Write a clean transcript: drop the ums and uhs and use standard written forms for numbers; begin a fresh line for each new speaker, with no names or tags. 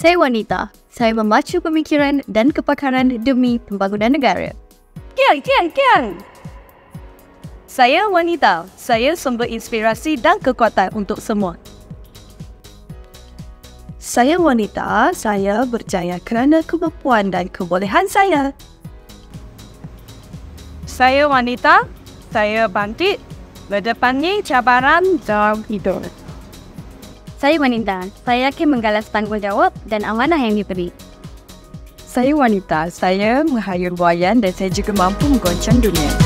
Saya wanita. Saya memacu pemikiran dan kepakaran demi pembangunan negara.
Kian. Saya wanita. Saya sumber inspirasi dan kekuatan untuk semua.
Saya wanita. Saya berjaya kerana kemampuan dan kebolehan saya.
Saya wanita. Saya bangkit berdepannya cabaran dalam hidup.
Saya wanita. Saya yakin menggalas tanggungjawab dan amanah yang diberi.
Saya wanita. Saya menghayal wayan dan saya juga mampu menggoncang dunia.